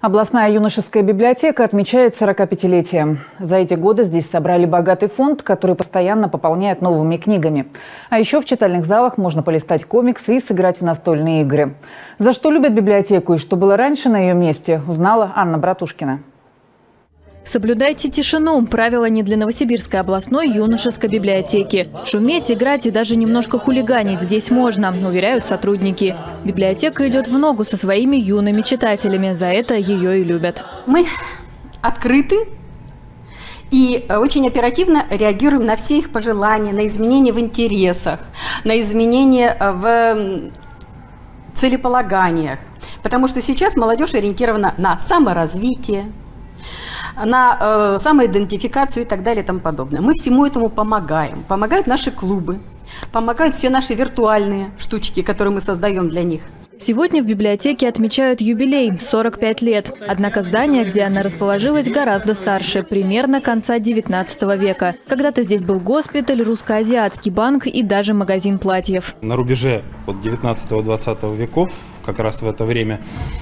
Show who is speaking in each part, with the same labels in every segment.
Speaker 1: Областная юношеская библиотека отмечает 45-летие. За эти годы здесь собрали богатый фонд, который постоянно пополняет новыми книгами. А еще в читальных залах можно полистать комиксы и сыграть в настольные игры. За что любят библиотеку и что было раньше на ее месте, узнала Анна Братушкина.
Speaker 2: Соблюдайте тишину. Правила не для Новосибирской областной юношеской библиотеки. Шуметь, играть и даже немножко хулиганить здесь можно, уверяют сотрудники. Библиотека идет в ногу со своими юными читателями. За это ее и любят.
Speaker 3: Мы открыты и очень оперативно реагируем на все их пожелания, на изменения в интересах, на изменения в целеполаганиях. Потому что сейчас молодежь ориентирована на саморазвитие, на самоидентификацию и так далее и тому подобное. Мы всему этому помогаем. Помогают наши клубы, помогают все наши виртуальные штучки, которые мы создаем для них.
Speaker 2: Сегодня в библиотеке отмечают юбилей – 45 лет. Однако здание, где она расположилась, гораздо старше, примерно конца 19 века. Когда-то здесь был госпиталь, русско-азиатский банк и даже магазин платьев.
Speaker 4: На рубеже 19-20 веков, как раз в это время,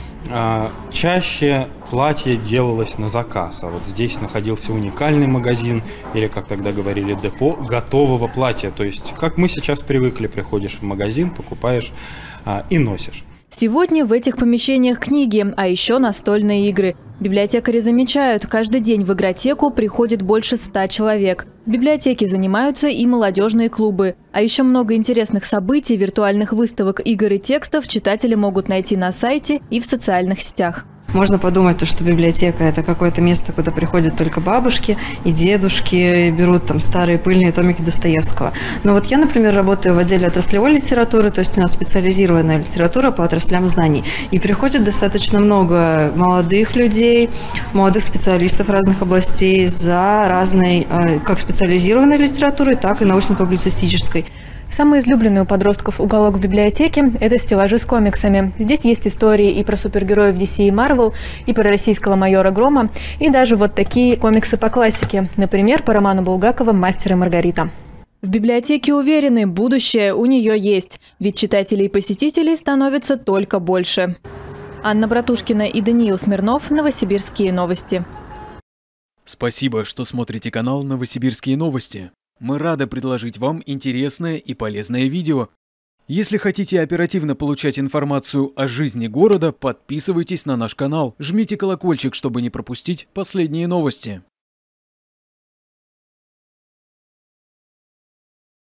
Speaker 4: чаще платье делалось на заказ. А вот здесь находился уникальный магазин, или, как тогда говорили, депо готового платья. То есть, как мы сейчас привыкли, приходишь в магазин, покупаешь и носишь.
Speaker 2: Сегодня в этих помещениях книги, а еще настольные игры. Библиотекари замечают, каждый день в игротеку приходит больше 100 человек. В библиотеке занимаются и молодежные клубы. А еще много интересных событий, виртуальных выставок, игр и текстов читатели могут найти на сайте и в социальных сетях.
Speaker 5: Можно подумать, что библиотека – это какое-то место, куда приходят только бабушки и дедушки, и берут там старые пыльные томики Достоевского. Но вот я, например, работаю в отделе отраслевой литературы, то есть у нас специализированная литература по отраслям знаний. И приходит достаточно много молодых людей, молодых специалистов разных областей за разной, как специализированной литературой, так и научно-публицистической.
Speaker 6: Самый излюбленный у подростков уголок в библиотеке – это стеллажи с комиксами. Здесь есть истории и про супергероев DC и Marvel, и про российского майора Грома, и даже вот такие комиксы по классике. Например, по роману Булгакова «Мастер и Маргарита».
Speaker 2: В библиотеке уверены, будущее у нее есть. Ведь читателей и посетителей становится только больше. Анна Братушкина и Даниил Смирнов. Новосибирские новости.
Speaker 7: Спасибо, что смотрите канал «Новосибирские новости». Мы рады предложить вам интересное и полезное видео. Если хотите оперативно получать информацию о жизни города, подписывайтесь на наш канал, жмите колокольчик, чтобы не пропустить последние новости.